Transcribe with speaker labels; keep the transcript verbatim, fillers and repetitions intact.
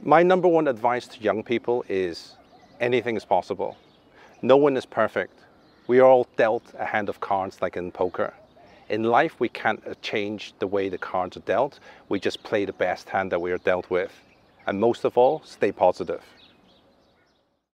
Speaker 1: My number one advice to young people is anything is possible. No one is perfect. We are all dealt a hand of cards like in poker. In life, we can't change the way the cards are dealt. We just play the best hand that we are dealt with. And most of all, stay positive.